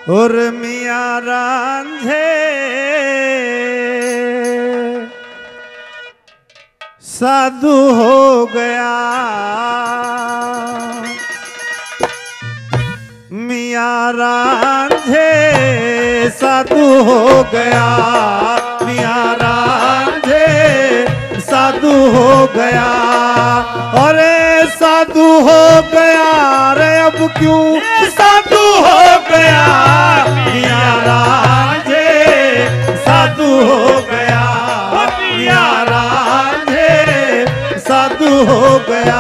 और मियाँ रांझे साधु हो गया, मियाँ रांझे साधु हो गया, मियाँ रांझे साधु हो गया। अरे साधु हो गया रे अब क्यों साधु हो गया, मियाँ रांझे साधु हो गया, मियाँ रांझे साधु हो गया।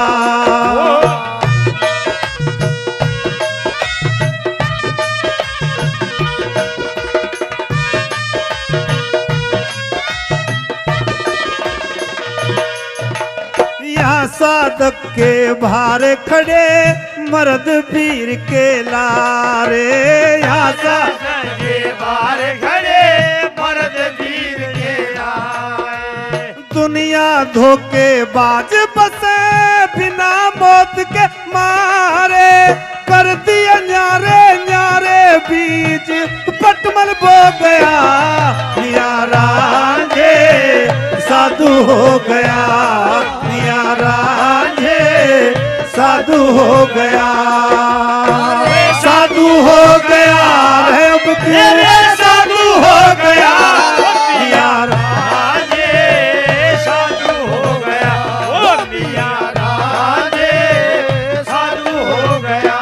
साधक के भारे खड़े मर्द पीर के लारे, यहाँ साधक के भारे खड़े मर्द पीर के लारे। दुनिया धोखेबाज बसे बिना मौत के मारे, कर दिया न्यारे न्यारे बीज पटमल बो गया, मियाँ रांझे साधु हो गया, मियाँ रांझे साधु हो गया, साधु हो गया रे अब क्यों साधु हो गया, मियाँ रांझे साधु हो गया, ओ मियाँ रांझे साधु हो गया।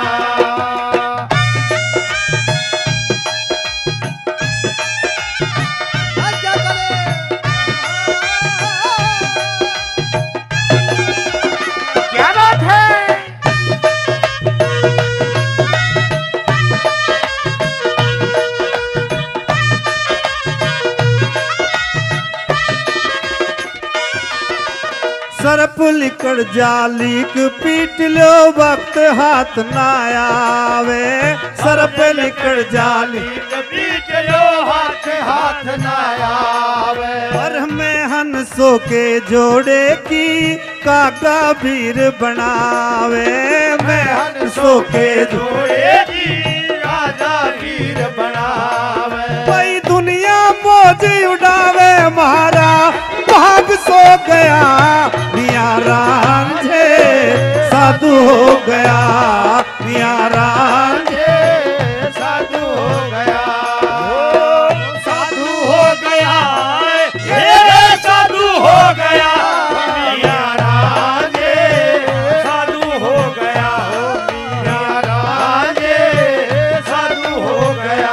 सरप लिकड़ जालीक पीट लो वक्त हाथ ना आवे, सरप लिकड़ जालीक पीट लो हाथ ना आवे। पर मैं हंसों के जोड़े की काका वीर बनावे, मैं हंसों के जोड़े की काका वीर बनावे। भाई दुनिया मौज उड़ावे मारा भाग सो गया, मियाँ रांझे साधु हो गया, मियाँ रांझे साधु हो गया, साधु हो गया, ये साधु हो गया, मियाँ रांझे साधु हो गया, मियाँ रांझे साधु हो गया।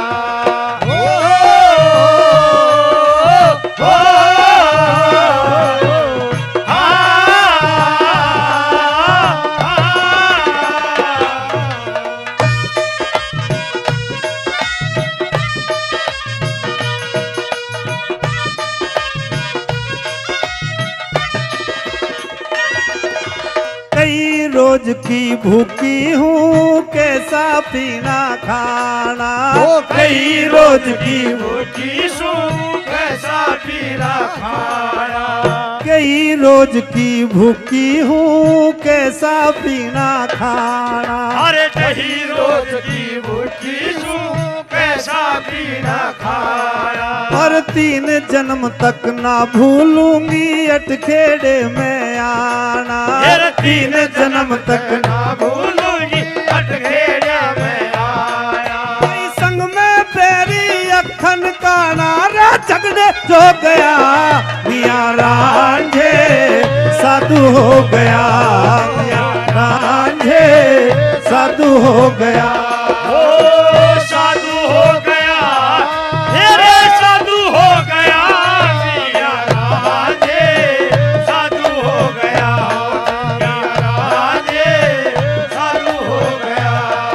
कई रोज की भूखी हूँ कैसा पीना खाना, कई रोज की भूखी हूँ कैसा पीना खाना, कई रोज की भूखी हूँ कैसा पीना खाना। अरे कई रोज की भूखी हूँ कैसा पीना खाना। और 3 जन्म तक ना भूलूंगी अटखेड़े में आना, 3 जन्म तक ना भूलूंगी अटखेड़े में आया। संग में फेरी अखन का नारा झगड़े जो गया, मियाँ रांझे साधु हो गया, मियाँ रांझे साधु हो गया, ओ साधु हो गया, मेरे साधु हो गया, मियाँ रांझे साधु हो गया, मियाँ रांझे साधु हो गया।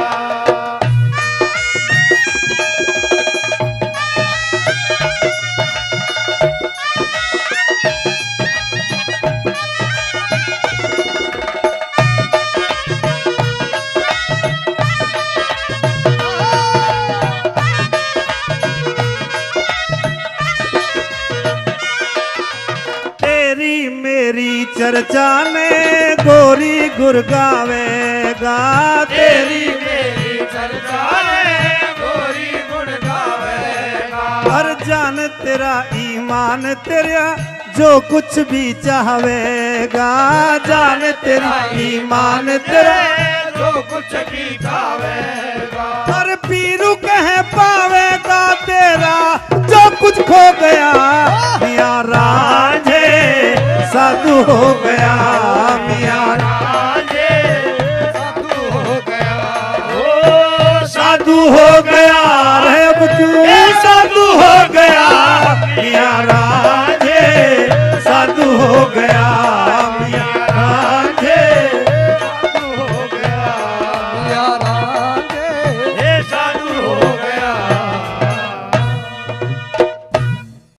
मेरी चर्चा में गोरी गुर गावेगा, तेरी मेरी चर्चा में गोरी तेरा ईमान तेरा जो कुछ भी चाहेगा, जान तेरा ईमान तेरा जो कुछ भी चाहेगा। हर पीरू कह पावेगा तेरा जो कुछ खो गया, मियां रांझे साधु हो गया, मियां रांझे साधु हो गया। साधु हो गया रे अब क्यों साधु हो गया, मियां रांझे साधु हो गया।